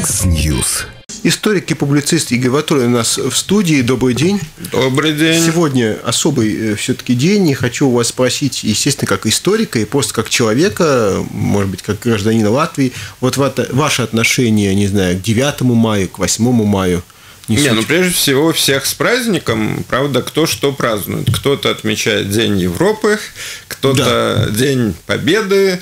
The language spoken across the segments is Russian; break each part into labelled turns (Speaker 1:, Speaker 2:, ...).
Speaker 1: Яндекс.Ньюс.
Speaker 2: Историк и публицист Игорь Ватулин у нас в студии. Добрый день.
Speaker 3: Добрый день.
Speaker 2: Сегодня особый все-таки день, и хочу у вас спросить, естественно, как историка и просто как человека, может быть, как гражданина Латвии, вот ваше отношение, не знаю, к 9 мая, к 8 мая.
Speaker 3: Прежде всего, всех с праздником. Правда, кто что празднует. Кто-то отмечает День Европы, кто-то День Победы.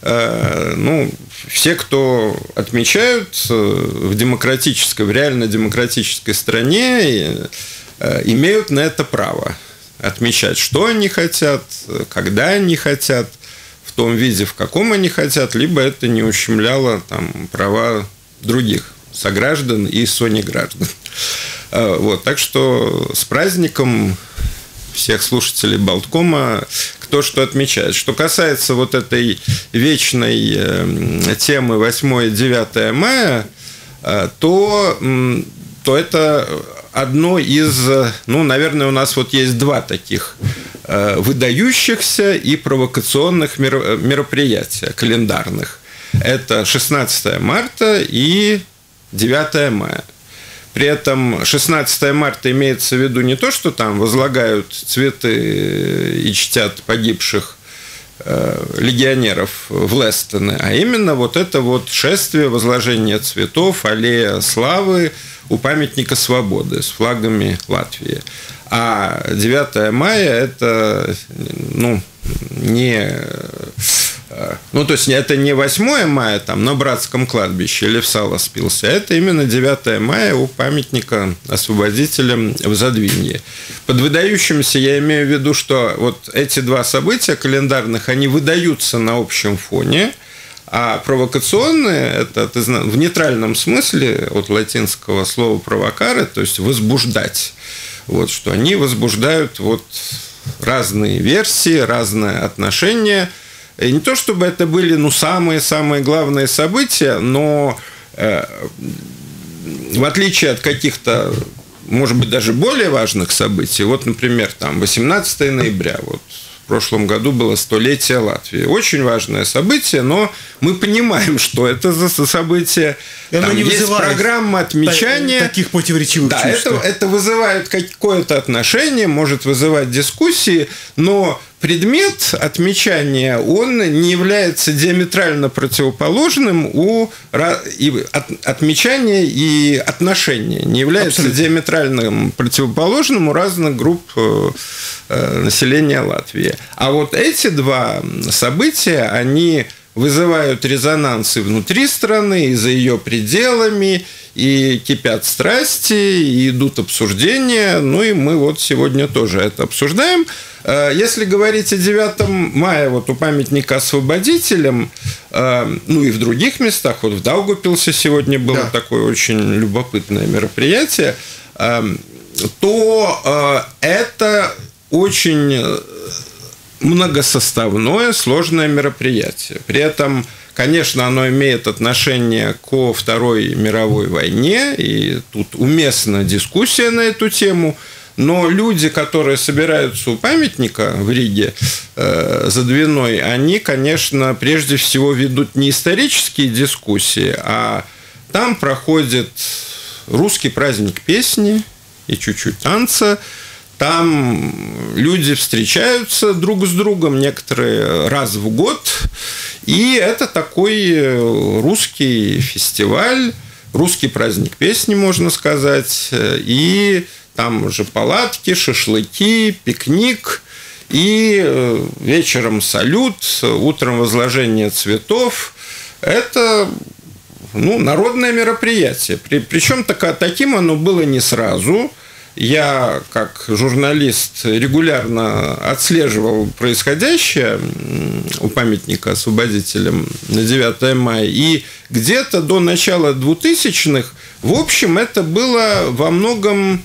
Speaker 3: Все, кто отмечают в демократической, в реально демократической стране, имеют на это право. Отмечать, что они хотят, когда они хотят, в том виде, в каком они хотят, либо это не ущемляло права других сограждан и сонеграждан. Так что с праздником всех слушателей Болткома, кто что отмечает. Что касается вот этой вечной темы 8 и 9 мая, то это одно из, наверное, у нас вот есть два таких выдающихся и провокационных мероприятия календарных. Это 16 марта и 9 мая. При этом 16 марта имеется в виду не то, что там возлагают цветы и чтят погибших легионеров в Лестоне, а именно вот это вот шествие, возложение цветов, аллея славы у памятника свободы с флагами Латвии. А 9 мая это это не 8 мая на Братском кладбище или в сало спился, а это именно 9 мая у памятника освободителям в Задвинье. Под выдающимся я имею в виду, что вот эти два события календарных, они выдаются на общем фоне, а провокационные, это в нейтральном смысле от латинского слова «провокаре», то есть «возбуждать». Что они возбуждают разные версии, разные отношения. И не то, чтобы это были самые-самые главные события, но в отличие от каких-то, может быть, даже более важных событий, например, 18 ноября, в прошлом году было 100-летие Латвии. Очень важное событие, но мы понимаем, что это за событие. Там есть программа отмечания.
Speaker 2: Таких противоречивых чувств.
Speaker 3: Это вызывает какое-то отношение, может вызывать дискуссии, но предмет отмечания, он не является диаметрально противоположным отмечания и отношения. Не является диаметрально противоположным у разных групп населения Латвии. А вот эти два события, они вызывают резонансы внутри страны и за ее пределами, и кипят страсти, и идут обсуждения. И мы сегодня тоже это обсуждаем. Если говорить о 9 мая, у памятника освободителям, и в других местах, в Даугавпилсе сегодня было такое очень любопытное мероприятие, то это очень многосоставное, сложное мероприятие. При этом, конечно, оно имеет отношение ко Второй мировой войне, и тут уместна дискуссия на эту тему. Но люди, которые собираются у памятника в Риге за Двиной, они, конечно, прежде всего ведут не исторические дискуссии, а там проходит русский праздник песни и чуть-чуть танца. Там люди встречаются друг с другом, некоторые раз в год. И это такой русский фестиваль, русский праздник песни, можно сказать. И там же палатки, шашлыки, пикник. И вечером салют, утром возложение цветов. Это народное мероприятие. Причем таким оно было не сразу. Я, как журналист, регулярно отслеживал происходящее у памятника освободителям на 9 мая. И где-то до начала 2000-х, в общем, это было во многом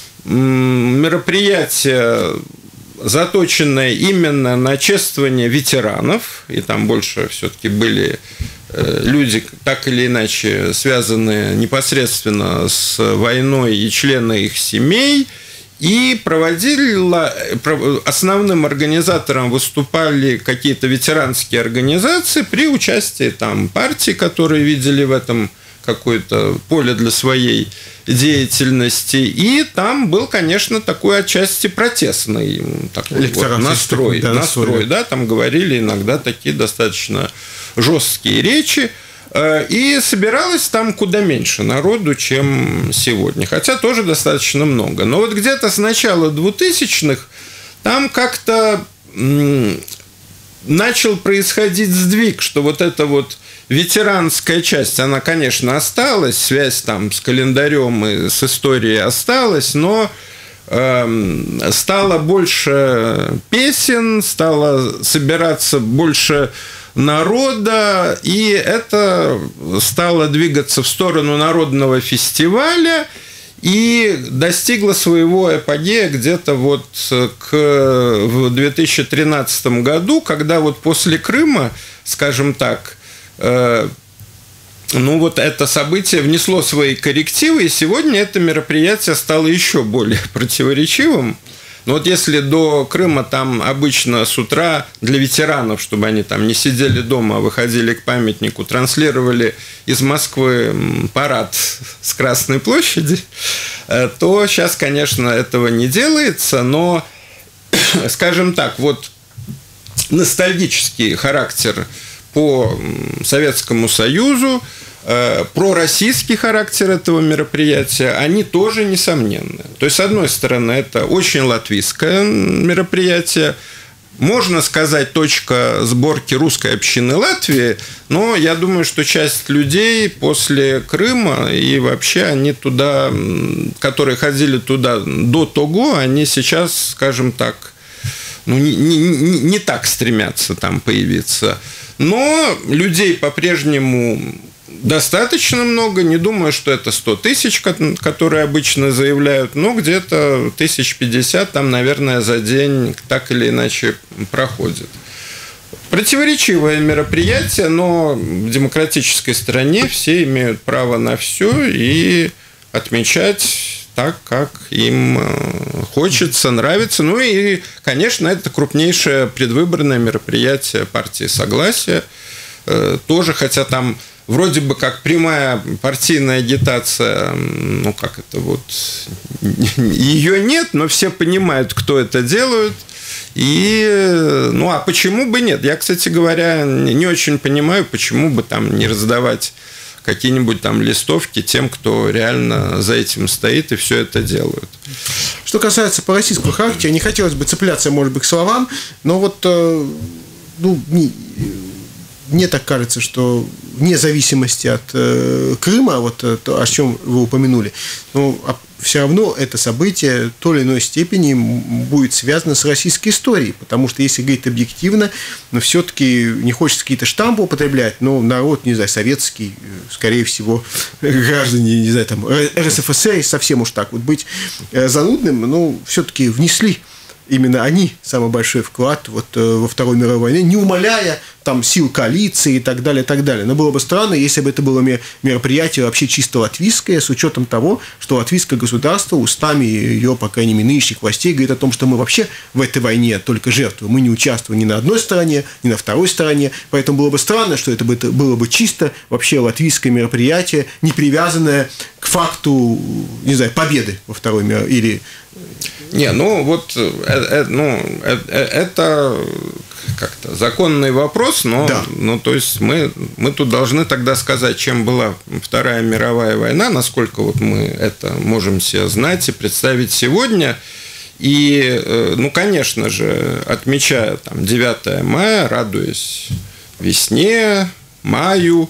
Speaker 3: мероприятие, заточенное именно на чествование ветеранов. И там больше все-таки были люди, так или иначе, связанные непосредственно с войной, и члены их семей, И основным организатором выступали какие-то ветеранские организации при участии там партий, которые видели в этом какое-то поле для своей деятельности. И там был, конечно, такой отчасти протестный такой вот настрой. Да, там говорили иногда такие достаточно жесткие речи. И собиралось там куда меньше народу, чем сегодня. Хотя тоже достаточно много. Но вот где-то с начала 2000-х там как-то начал происходить сдвиг, что вот эта вот ветеранская часть, она, конечно, осталась, связь там с календарем и с историей осталась, но стало больше песен, стало собираться больше народа, и это стало двигаться в сторону народного фестиваля и достигло своего апогея где-то вот в 2013 году, когда вот после Крыма, скажем так, ну вот это событие внесло свои коррективы, и сегодня это мероприятие стало еще более противоречивым. Но вот если до Крыма там обычно с утра для ветеранов, чтобы они там не сидели дома, а выходили к памятнику, транслировали из Москвы парад с Красной площади, то сейчас, конечно, этого не делается, но, скажем так, вот ностальгический характер по Советскому Союзу, пророссийский характер этого мероприятия, они тоже несомненны. То есть, с одной стороны, это очень латвийское мероприятие, можно сказать, точка сборки русской общины Латвии, но я думаю, что часть людей после Крыма и вообще они туда, которые ходили туда до того, они сейчас, скажем так, ну, не так стремятся там появиться. Но людей по-прежнему достаточно много, не думаю, что это 100 тысяч, которые обычно заявляют, но где-то 1050 там, наверное, за день так или иначе проходит. Противоречивое мероприятие, но в демократической стране все имеют право на все и отмечать так, как им хочется, нравится. Ну и, конечно, это крупнейшее предвыборное мероприятие партии «Согласие». Тоже, хотя там вроде бы как прямая партийная агитация, ну как это вот, ее нет, но все понимают, кто это делает. И, ну а почему бы нет? Я, кстати говоря, не очень понимаю, почему бы там не раздавать какие-нибудь там листовки тем, кто реально за этим стоит и все это делают.
Speaker 2: Что касается по-российского характера, не хотелось бы цепляться, может быть, к словам, но вот, ну, мне так кажется, что вне зависимости от Крыма, вот то, о чем вы упомянули, но все равно это событие в той или иной степени будет связано с российской историей, потому что, если говорить объективно, но все-таки не хочется какие-то штампы употреблять, но народ, не знаю, советский, скорее всего, граждане, не знаю, там, РСФСР, совсем уж так вот быть занудным, но все-таки внесли именно они самый большой вклад вот во Вторую мировую войну, не умаляя там сил коалиции и так далее, и так далее. Но было бы странно, если бы это было мероприятие вообще чисто латвийское, с учетом того, что латвийское государство устами ее, по крайней мере, нынешних властей говорит о том, что мы вообще в этой войне только жертвы. Мы не участвуем ни на одной стороне, ни на второй стороне. Поэтому было бы странно, что это было бы чисто вообще латвийское мероприятие, не привязанное к факту, не знаю, победы во Второй мировой или...
Speaker 3: Не, ну вот это как-то законный вопрос, но, да. Ну, то есть мы тут должны тогда сказать, чем была Вторая мировая война, насколько вот мы это можем себе знать и представить сегодня. И, ну, конечно же, отмечая там 9 мая, радуясь весне, маю,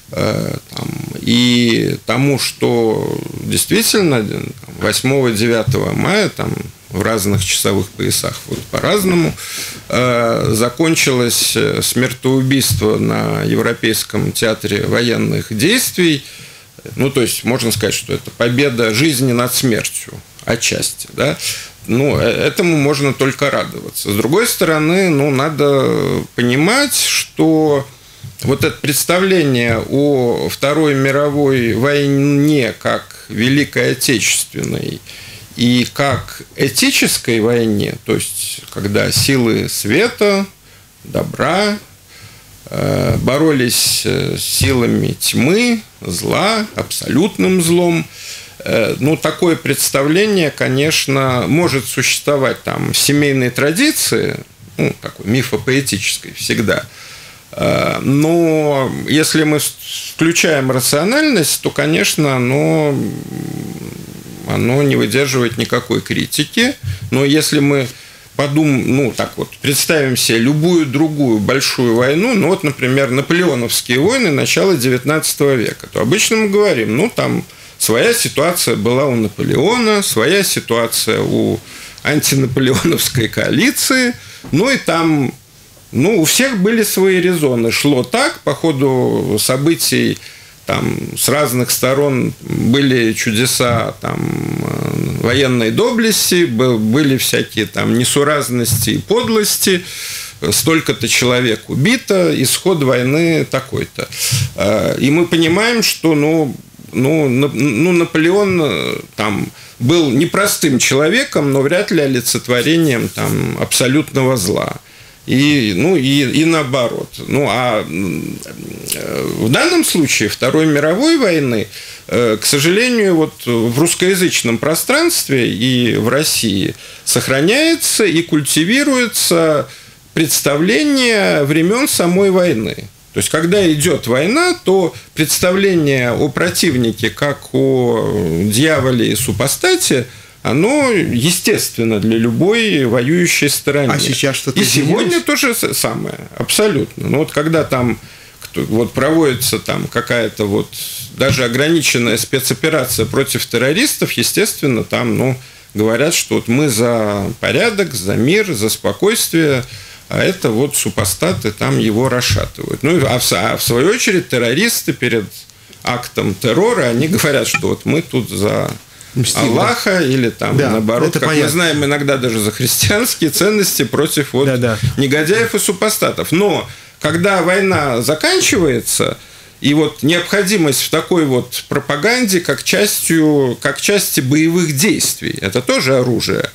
Speaker 3: и тому, что действительно 8-9 мая там в разных часовых поясах вот по-разному закончилось смертоубийство на Европейском театре военных действий. Ну, то есть можно сказать, что это победа жизни над смертью отчасти, да. Ну, этому можно только радоваться. С другой стороны, ну, надо понимать, что вот это представление о Второй мировой войне как Великой Отечественной и как этической войне, то есть когда силы света, добра боролись с силами тьмы, зла, абсолютным злом. Ну, такое представление, конечно, может существовать там в семейной традиции, ну, такой мифопоэтической всегда. Но если мы включаем рациональность, то, конечно, оно не выдерживает никакой критики. Но если мы представим себе любую другую большую войну, ну вот, например, наполеоновские войны начала XIX века, то обычно мы говорим, там своя ситуация была у Наполеона, своя ситуация у антинаполеоновской коалиции, и там, у всех были свои резоны. Шло так, по ходу событий там с разных сторон были чудеса там военной доблести, были всякие там несуразности и подлости, столько-то человек убито, исход войны такой-то. И мы понимаем, что Наполеон там был непростым человеком, но вряд ли олицетворением там абсолютного зла. И наоборот. А в данном случае Второй мировой войны, к сожалению, вот в русскоязычном пространстве и в России сохраняется и культивируется представление времен самой войны. То есть, когда идет война, то представление о противнике как о дьяволе и супостате, оно естественно для любой воюющей стороны.
Speaker 2: А сейчас что-то
Speaker 3: изменилось?
Speaker 2: И сегодня
Speaker 3: то же самое, абсолютно. Вот когда там проводится там какая-то даже ограниченная спецоперация против террористов, естественно, там говорят, что мы за порядок, за мир, за спокойствие, а это супостаты там его расшатывают. А в свою очередь террористы перед актом террора, они говорят, что мы тут за Аллаха или там наоборот, как понятно. Мы знаем, иногда даже за христианские ценности против негодяев и супостатов. Но когда война заканчивается, и необходимость в такой пропаганде, как части боевых действий, это тоже оружие.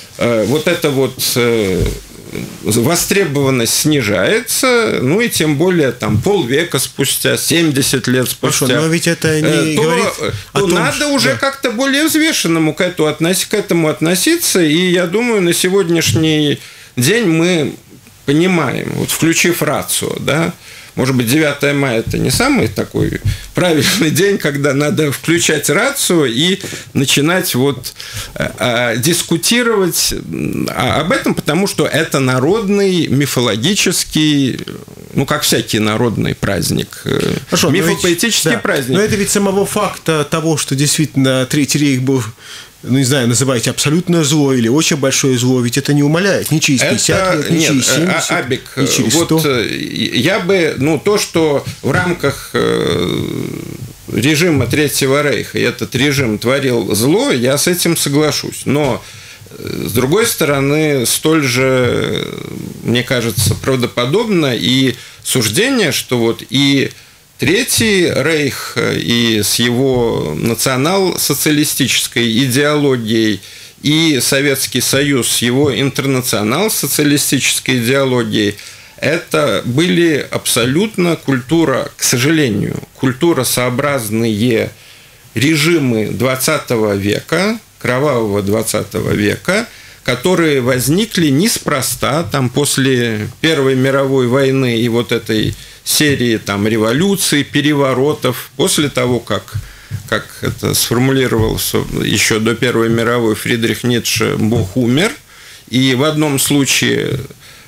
Speaker 3: Востребованность снижается, и тем более там полвека спустя, 70 лет спустя.
Speaker 2: Хорошо, но ведь это не говорит о том,
Speaker 3: надо уже как-то более взвешенному к этому относиться, и я думаю, на сегодняшний день мы понимаем, включив рацио, может быть, 9 мая – это не самый такой правильный день, когда надо включать рацию и начинать дискутировать об этом, потому что это народный, мифологический, как всякий народный праздник,
Speaker 2: хорошо,
Speaker 3: мифопоэтический праздник.
Speaker 2: Но это ведь самого факта того, что действительно Третий рейх был, не знаю, называйте абсолютное зло или очень большое зло, ведь это не умаляет ни через 50 лет, ни через 70,
Speaker 3: Абик,
Speaker 2: ни через 100.
Speaker 3: Я бы, то, что в рамках режима Третьего рейха этот режим творил зло, я с этим соглашусь. Но, с другой стороны, столь же, мне кажется, правдоподобно и суждение, что и Третий рейх и с его национал-социалистической идеологией, и Советский Союз с его интернационал-социалистической идеологией – это были абсолютно к сожалению, культуросообразные режимы XX века, кровавого XX века, которые возникли неспроста там, после Первой мировой войны и этой серии там, революций, переворотов, после того, как это сформулировался еще до Первой мировой Фридрих Ницше, Бог умер, и в одном случае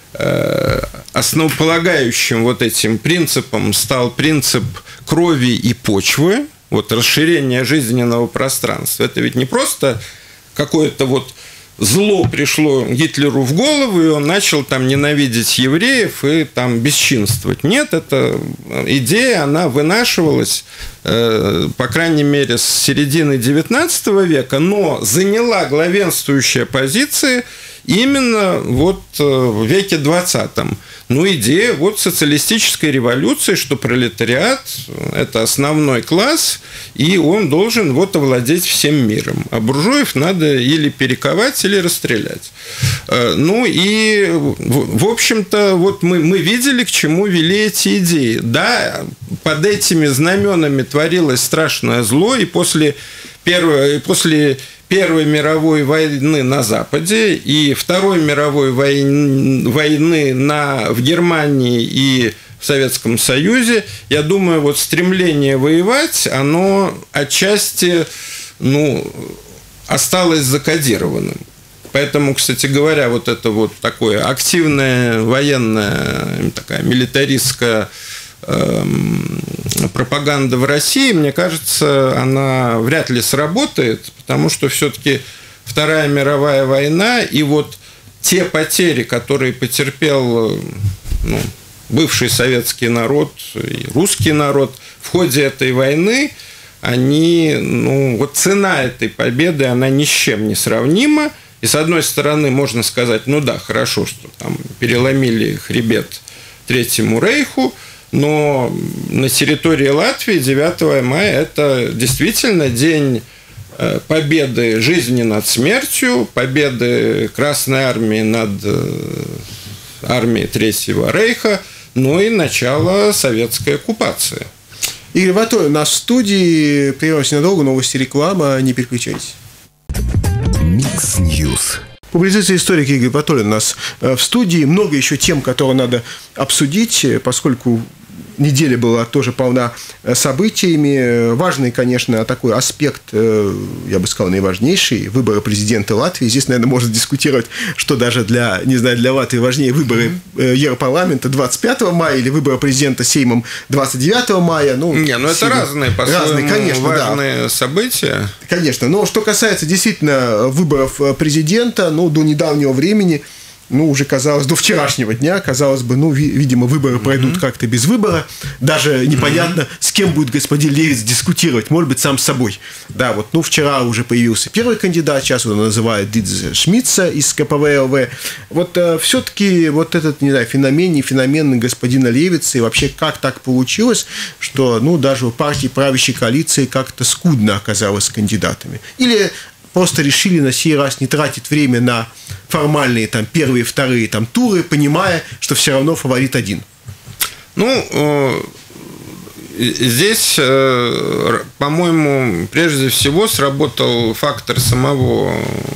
Speaker 3: основополагающим этим принципом стал принцип крови и почвы, расширение жизненного пространства. Это ведь не просто какое-то зло пришло Гитлеру в голову, и он начал там ненавидеть евреев и там бесчинствовать. Нет, эта идея, она вынашивалась, по крайней мере, с середины XIX века, но заняла главенствующие позиции именно в веке XX. Ну, идея вот социалистической революции, что пролетариат – это основной класс, и он должен вот овладеть всем миром. А буржуев надо или перековать, или расстрелять. Ну, и, в общем-то, вот мы видели, к чему вели эти идеи. Да, под этими знаменами творилось страшное зло, и после Первой мировой войны на Западе и Второй мировой войны в Германии и в Советском Союзе, я думаю, вот стремление воевать, оно отчасти, осталось закодированным. Поэтому, кстати говоря, вот это вот такое активная военная, такая милитаристская пропаганда в России, мне кажется, она вряд ли сработает, потому что все-таки Вторая мировая война и вот те потери, которые потерпел бывший советский народ и русский народ в ходе этой войны, вот цена этой победы, она ни с чем не сравнима. И с одной стороны можно сказать, хорошо, что там переломили хребет Третьему Рейху, но на территории Латвии 9 мая – это действительно день победы жизни над смертью, победы Красной Армии над армией Третьего Рейха, и начало советской оккупации.
Speaker 2: Игорь Ватолин у нас в студии. Прервемся ненадолго, новости, реклама, не переключайтесь.
Speaker 1: Микс Ньюс.
Speaker 2: Публицист и историк Игорь Ватолин у нас в студии. Много еще тем, которые надо обсудить, поскольку неделя была тоже полна событиями. Важный, конечно, такой аспект, я бы сказал, наиважнейший – выборы президента Латвии. Здесь, наверное, можно дискутировать, что даже для Латвии важнее выборы Европарламента 25 мая или выборы президента Сеймом 29 мая.
Speaker 3: Это разные,
Speaker 2: конечно,
Speaker 3: важные события.
Speaker 2: Конечно, но что касается действительно выборов президента, до недавнего времени, уже казалось, до вчерашнего дня, казалось бы, видимо, выборы пройдут как-то без выбора. Даже непонятно, с кем будет господин Левиц дискутировать, может быть, сам с собой. Да, вчера уже появился первый кандидат, сейчас его называют Дидзе Шмидца из КПВЛВ. Все-таки этот, феномен господина Левица, и вообще как так получилось, что, даже у партии правящей коалиции как-то скудно оказалось с кандидатами. Или просто решили на сей раз не тратить время на формальные первые, вторые туры, понимая, что все равно фаворит один.
Speaker 3: Здесь, по-моему, прежде всего сработал фактор самого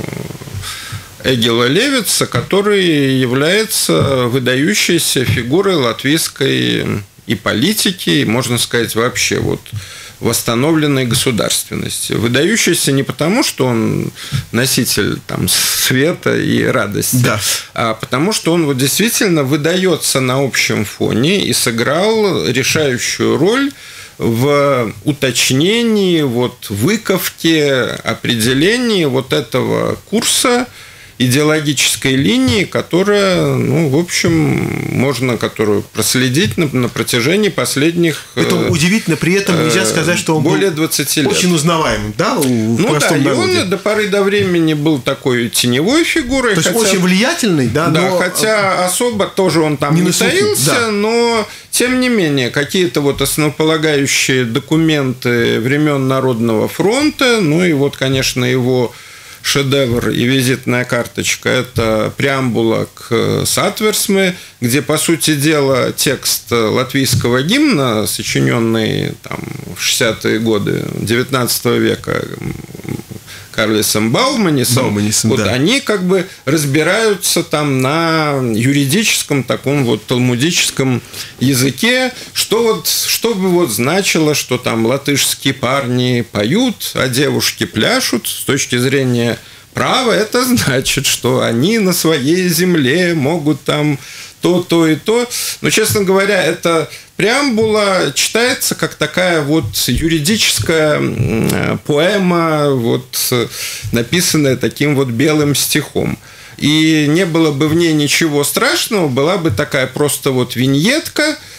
Speaker 3: Эгила Левица, который является выдающейся фигурой латвийской и политики, и, можно сказать, вообще восстановленной государственности. Выдающийся не потому, что он носитель света и радости,
Speaker 2: да,
Speaker 3: а потому, что он действительно выдается на общем фоне и сыграл решающую роль в уточнении, выковке, определении этого курса, идеологической линии, которая, которую проследить на протяжении последних...
Speaker 2: Это удивительно, при этом нельзя сказать, что он
Speaker 3: более 20 лет.
Speaker 2: Очень узнаваемым, да, в простом народе.
Speaker 3: И он до поры до времени был такой теневой фигурой.
Speaker 2: То есть очень влиятельный, да,
Speaker 3: но... хотя особо тоже он там не таился, да. Но, тем не менее, какие-то основополагающие документы времен Народного фронта, конечно, его шедевр и визитная карточка – это преамбула к Сатверсме, где, по сути дела, текст латвийского гимна, сочиненный в 60-е годы XIX века Карлисом Бауманисом,
Speaker 2: да.
Speaker 3: Они разбираются на юридическом таком талмудическом языке, что бы значило, что латышские парни поют, а девушки пляшут. С точки зрения права это значит, что они на своей земле могут то и то. Но, честно говоря, эта преамбула читается как такая юридическая поэма, написанная таким белым стихом. И не было бы в ней ничего страшного, была бы такая просто виньетка,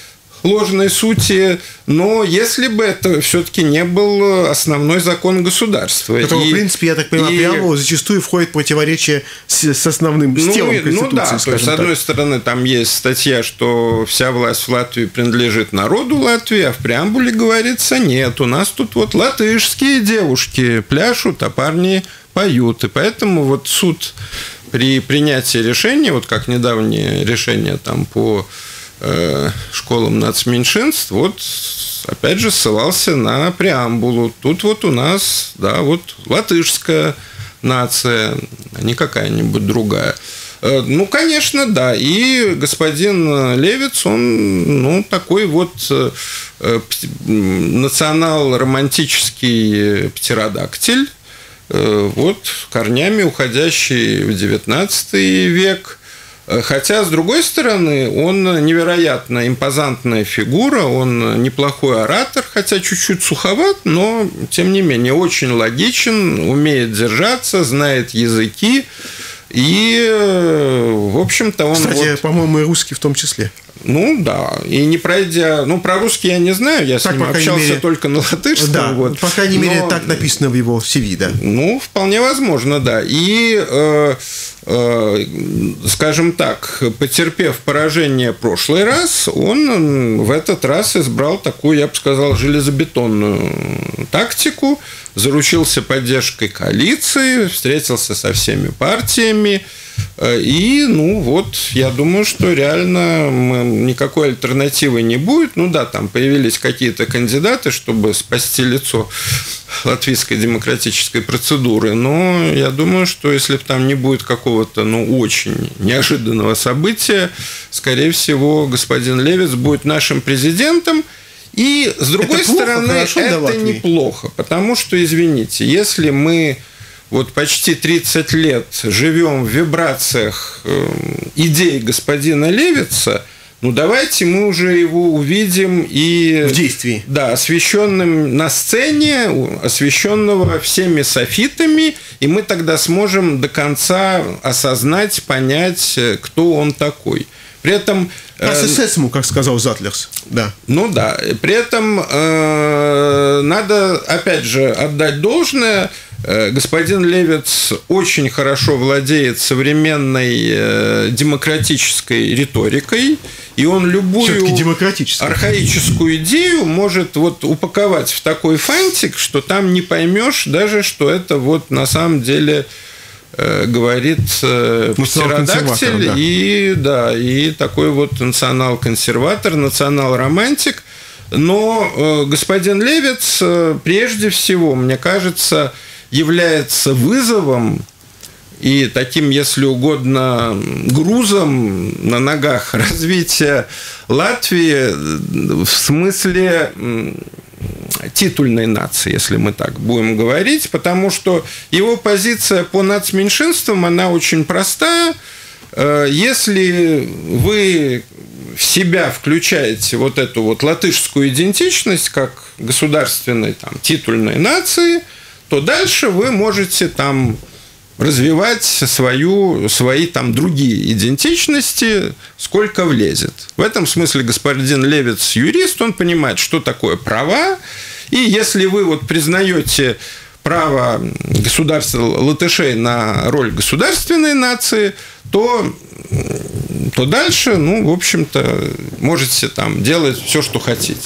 Speaker 3: ложной сути, но если бы это все-таки не был основной закон государства.
Speaker 2: Который, в принципе, я так понимаю, преамбула зачастую входит в противоречие с основным, с телом Конституции,
Speaker 3: да, то есть, с одной стороны, там есть статья, что вся власть в Латвии принадлежит народу Латвии, а в преамбуле говорится, нет, у нас тут вот латышские девушки пляшут, а парни поют. И поэтому вот суд при принятии решения, вот как недавнее решение там по школам нацменьшинств, вот опять же ссылался на преамбулу. Тут вот у нас, да, вот латышская нация, а не какая-нибудь другая. Ну, конечно, да. И господин Левиц, он, ну, такой вот национал-романтический птеродактиль, вот, корнями уходящий в XIX век. Хотя, с другой стороны, он невероятно импозантная фигура, он неплохой оратор, хотя чуть-чуть суховат, но, тем не менее, очень логичен, умеет держаться, знает языки. И, в общем-то, он...
Speaker 2: Кстати, вот... по-моему, и русский в том числе.
Speaker 3: Ну, да. И не пройдя... Ну, про русский я не знаю, я так, с ним общался мере... только на латышском.
Speaker 2: Да, вот. По крайней мере, так написано в его CV, да.
Speaker 3: Ну, вполне возможно, да. И, скажем так, потерпев поражение в прошлый раз, он в этот раз избрал такую, я бы сказал, железобетонную тактику, заручился поддержкой коалиции, встретился со всеми партиями. И, ну, вот, я думаю, что реально никакой альтернативы не будет. Ну, да, там появились какие-то кандидаты, чтобы спасти лицо латвийской демократической процедуры. Но я думаю, что если там не будет какого-то, ну, очень неожиданного события, скорее всего, господин Левиц будет нашим президентом. И, с другой стороны, это неплохо. Потому что, извините, если мы... вот почти 30 лет живем в вибрациях идей господина Левица, ну, давайте мы уже его увидим и...
Speaker 2: в действии.
Speaker 3: Да, освещенным на сцене, освещенного всеми софитами, и мы тогда сможем до конца осознать, понять, кто он такой. При этом...
Speaker 2: ему, как сказал Затлерс, да.
Speaker 3: Ну да, при этом надо, опять же, отдать должное. Господин Левиц очень хорошо владеет современной демократической риторикой, и он любую архаическую идею может вот упаковать в такой фантик, что там не поймешь даже, что это вот на самом деле говорит птеродактиль, да. И такой вот национал-консерватор, национал-романтик. Но господин Левиц прежде всего, мне кажется, является вызовом и таким, если угодно, грузом на ногах развития Латвии в смысле титульной нации, если мы так будем говорить, потому что его позиция по нацменьшинствам, она очень простая. Если вы в себя включаете вот эту вот латышскую идентичность как государственной там, титульной нации, то дальше вы можете там развивать свои там другие идентичности, сколько влезет. В этом смысле господин Левиц юрист, он понимает, что такое права, и если вы вот признаете право государства латышей на роль государственной нации, то дальше, ну, в общем-то, можете там делать все, что хотите.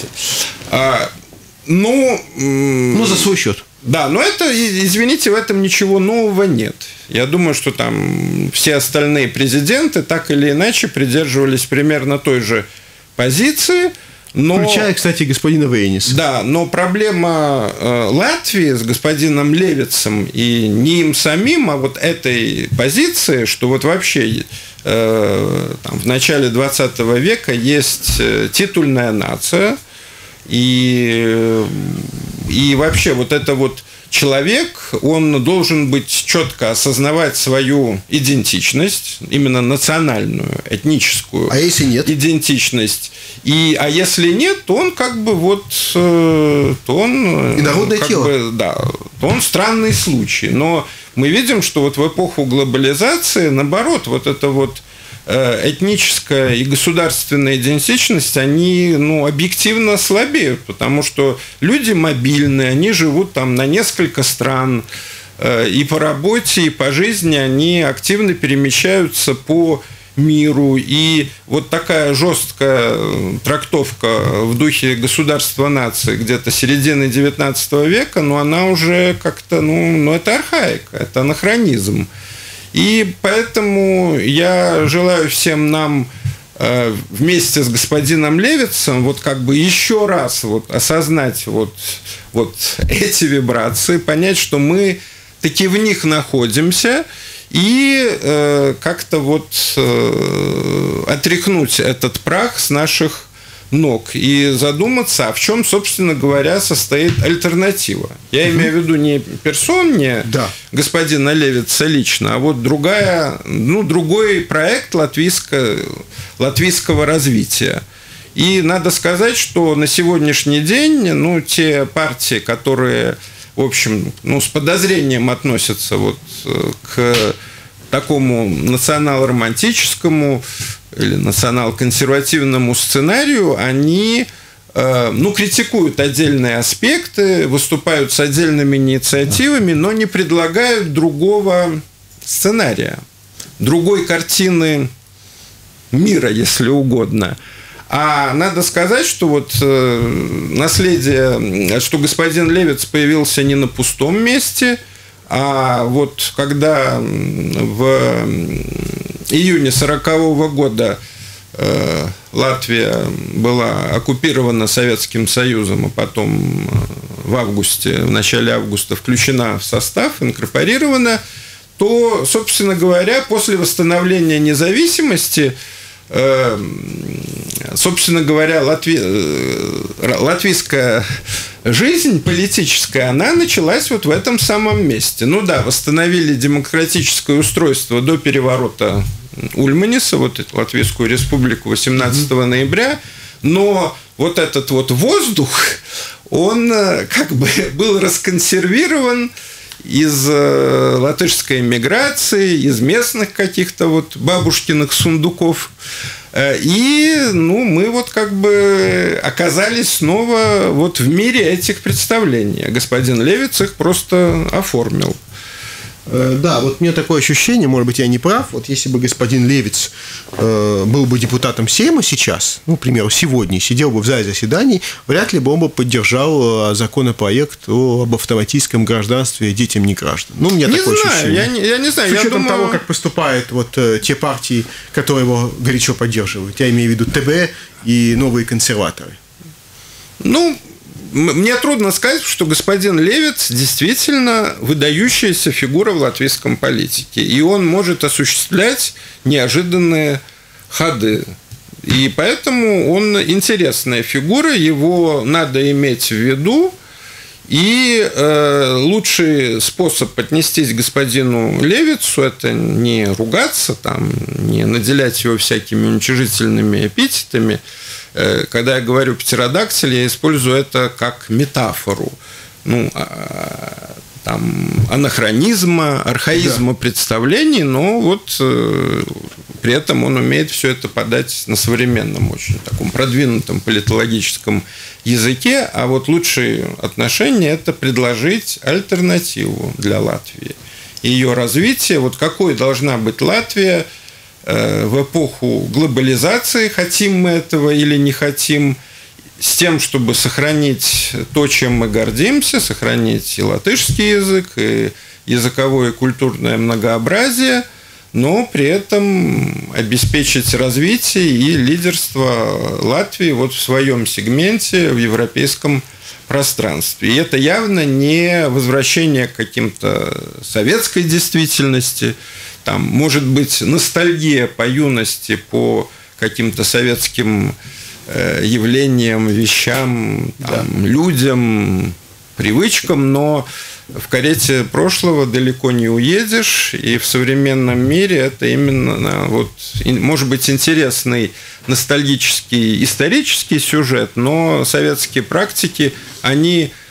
Speaker 2: Но за свой счет.
Speaker 3: Да, но это, извините, в этом ничего нового нет. Я думаю, что там все остальные президенты так или иначе придерживались примерно той же позиции. Но,
Speaker 2: включая, кстати, господина Вейниса.
Speaker 3: Да, но проблема Латвии с господином Левицем и не им самим, а вот этой позиции, что вот вообще там, в начале 20 века есть титульная нация, и вообще вот это вот человек, он должен быть четко осознавать свою идентичность, именно национальную, этническую
Speaker 2: если нет?
Speaker 3: идентичность. А если нет, то он как бы вот... то он,
Speaker 2: инородное
Speaker 3: как
Speaker 2: тело.
Speaker 3: Бы, да, то он странный случай. Но мы видим, что вот в эпоху глобализации, наоборот, вот это вот этническая и государственная идентичность, они объективно слабеют, потому что люди мобильные, они живут там на несколько стран, и по работе, и по жизни они активно перемещаются по миру. И вот такая жесткая трактовка в духе государства нации где-то середины XIX века, она уже как-то, это архаика, это анахронизм. И поэтому я желаю всем нам вместе с господином Левицем еще раз осознать эти вибрации, понять, что мы таки в них находимся, и как-то отряхнуть этот прах с наших ног и задуматься, а в чем, собственно говоря, состоит альтернатива. Я имею в виду не персон, не господина Левица лично, а другой проект латвийского развития. И надо сказать, что на сегодняшний день те партии, которые, в общем, с подозрением относятся к такому национал-романтическому или национал-консервативному сценарию, они критикуют отдельные аспекты, выступают с отдельными инициативами, но не предлагают другого сценария, другой картины мира, если угодно. А надо сказать, что наследие, что господин Левиц появился не на пустом месте, а когда в июне 1940 года Латвия была оккупирована Советским Союзом, а потом в начале августа включена в состав, инкорпорирована, то, собственно говоря, после восстановления независимости, собственно говоря, латвийская жизнь политическая, она началась в этом самом месте. Восстановили демократическое устройство до переворота Ульманиса, Латвийскую республику 18 ноября, но этот воздух, он был расконсервирован из латышской миграции, из местных каких-то бабушкиных сундуков. И мы оказались снова в мире этих представлений. Господин Левиц их просто оформил.
Speaker 2: Да, у меня такое ощущение, может быть, я не прав, если бы господин Левиц был бы депутатом Сейма сейчас, к примеру, сегодня, сидел бы в зале заседаний, вряд ли бы он бы поддержал законопроект об автоматическом гражданстве детям неграждан. У меня такое ощущение.
Speaker 3: Я не знаю.
Speaker 2: С учетом того, как поступают те партии, которые его горячо поддерживают. Я имею в виду ТБ и новые консерваторы.
Speaker 3: Мне трудно сказать, что господин Левиц действительно выдающаяся фигура в латвийском политике, и он может осуществлять неожиданные ходы. И поэтому он интересная фигура, его надо иметь в виду, и лучший способ отнестись к господину Левицу – это не ругаться, не наделять его всякими уничижительными эпитетами. Когда я говорю птеродактиль, я использую это как метафору анахронизма, архаизма представлений, но при этом он умеет все это подать на современном, очень таком продвинутом политологическом языке, а лучшие отношения – это предложить альтернативу для Латвии. Ее развитие, какой должна быть Латвия в эпоху глобализации, хотим мы этого или не хотим, с тем, чтобы сохранить то, чем мы гордимся, сохранить и латышский язык, и языковое и культурное многообразие, но при этом обеспечить развитие и лидерство Латвии в своем сегменте в европейском пространстве. И это явно не возвращение к каким-то советской действительности, может быть ностальгия по юности, по каким-то советским явлениям, вещам, людям, привычкам, но в карете прошлого далеко не уедешь, и в современном мире это именно, может быть, интересный ностальгический исторический сюжет, но советские практики,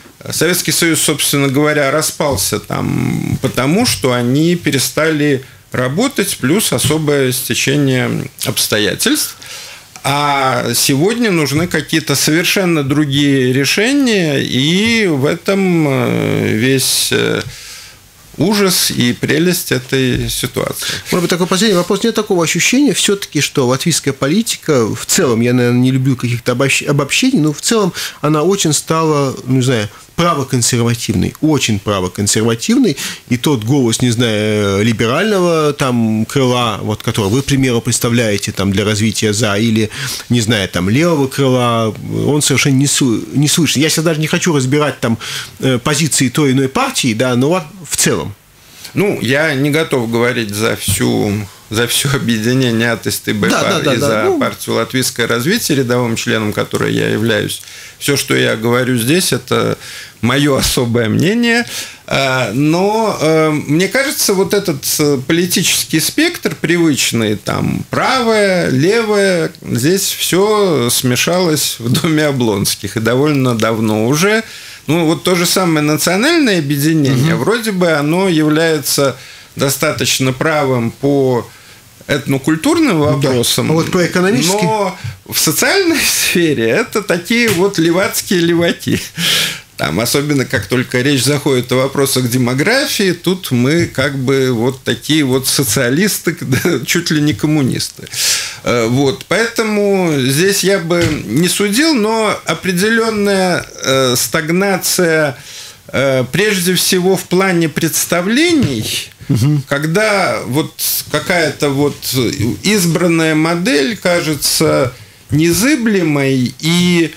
Speaker 3: Советский Союз, собственно говоря, распался потому, что они перестали работать, плюс особое стечение обстоятельств. А сегодня нужны какие-то совершенно другие решения, и в этом весь ужас и прелесть этой ситуации.
Speaker 2: Может быть, такой последний вопрос. Нет такого ощущения все-таки, что латвийская политика в целом, я, наверное, не люблю каких-то обобщений, но в целом она очень стала, не знаю, правоконсервативной, очень правоконсервативной, и тот голос, не знаю, либерального там крыла, вот, которого вы, к примеру, представляете там для развития «за», или, не знаю, там левого крыла, он совершенно не слышен. Я сейчас даже не хочу разбирать там позиции той или иной партии, да, но вот в целом.
Speaker 3: Ну, я не готов говорить за все объединение АТСТ БПА и за партию «Латвийское развитие», рядовым членом которой я являюсь. Все, что я говорю здесь, это мое особое мнение. Но мне кажется, вот этот политический спектр привычный, там правое, левое, здесь все смешалось в доме Облонских, и довольно давно уже. Ну, вот то же самое национальное объединение, вроде бы оно является достаточно правым по этнокультурным вопросам,
Speaker 2: а вот по экономическим...
Speaker 3: но в социальной сфере это такие вот левацкие леваки. Там, особенно как только речь заходит о вопросах демографии, тут мы как бы вот такие вот социалисты, чуть ли не коммунисты. Вот, поэтому здесь я бы не судил, но определенная стагнация, прежде всего в плане представлений, когда вот какая-то вот избранная модель кажется незыблемой, и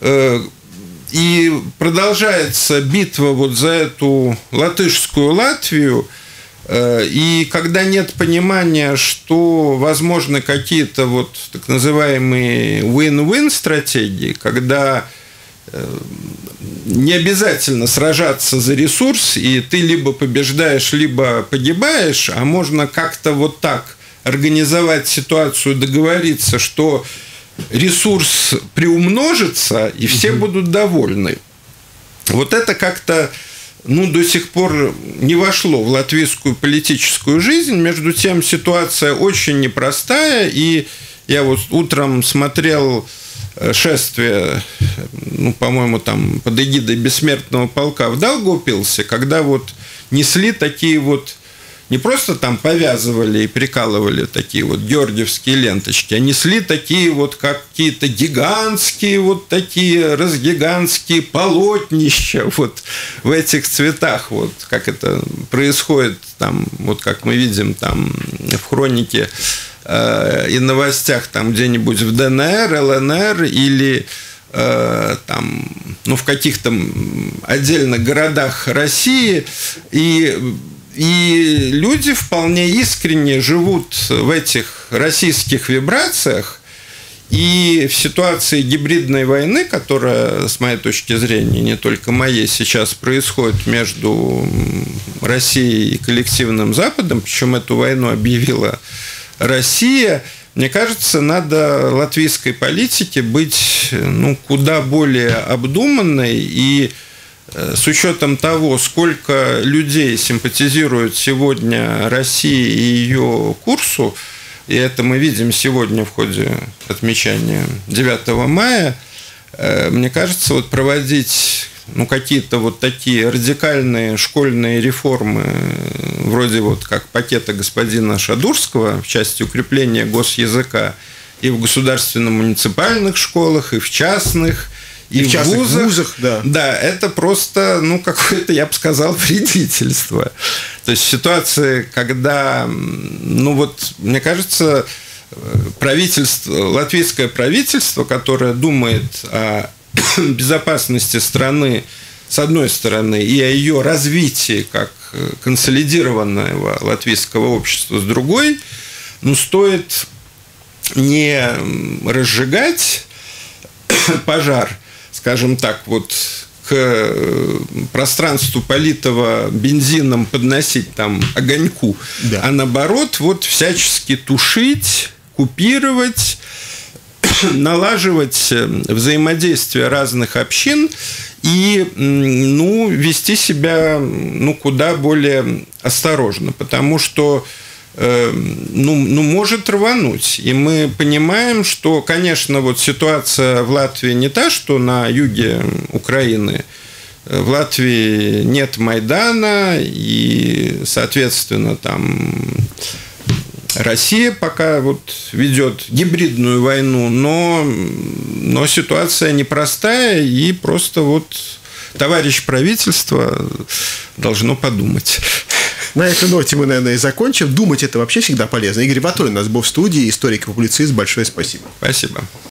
Speaker 3: продолжается битва вот за эту латышскую Латвию, и когда нет понимания, что возможны какие-то вот так называемые win-win стратегии, когда не обязательно сражаться за ресурс, и ты либо побеждаешь, либо погибаешь, а можно как-то вот так организовать ситуацию, договориться, что ресурс приумножится, и все будут довольны. Вот это как-то до сих пор не вошло в латвийскую политическую жизнь. Между тем, ситуация очень непростая, и я вот утром смотрел шествие, по-моему, там под эгидой Бессмертного полка в Даугавпилсе, когда вот несли такие вот, не просто там повязывали и прикалывали такие вот георгиевские ленточки, а несли такие вот какие-то гигантские вот такие разгигантские полотнища вот в этих цветах, вот как это происходит там, вот как мы видим там в хронике и новостях там где-нибудь в ДНР, ЛНР или там, в каких-то отдельных городах России, и люди вполне искренне живут в этих российских вибрациях, и в ситуации гибридной войны, которая, с моей точки зрения, не только моей, сейчас происходит между Россией и коллективным Западом, причем эту войну объявила Россия, мне кажется, надо латвийской политике быть куда более обдуманной, и с учетом того, сколько людей симпатизируют сегодня России и ее курсу, и это мы видим сегодня в ходе отмечания 9 мая, мне кажется, вот проводить какие-то вот такие радикальные школьные реформы, вроде вот как пакета господина Шадурского в части укрепления госязыка и в государственно-муниципальных школах, и в частных, и в вузах, да, это просто, какое-то, я бы сказал, вредительство. То есть ситуация, когда, мне кажется, латвийское правительство, которое думает о безопасности страны, с одной стороны, и о ее развитии как консолидированного латвийского общества с другой, стоит не разжигать пожар, скажем так, вот к пространству, политого бензином, подносить там огоньку, да, а наоборот, вот всячески тушить, купировать, налаживать взаимодействие разных общин и вести себя куда более осторожно, потому что может рвануть. И мы понимаем, что, конечно, вот ситуация в Латвии не та, что на юге Украины. В Латвии нет Майдана, и, соответственно, там Россия пока вот ведет гибридную войну, но ситуация непростая, и просто вот товарищ правительство должно подумать.
Speaker 2: На этой ноте мы, наверное, и закончим. Думать это вообще всегда полезно. Игорь Ваторин у нас был в студии, историк и публицист. Большое спасибо.
Speaker 3: Спасибо.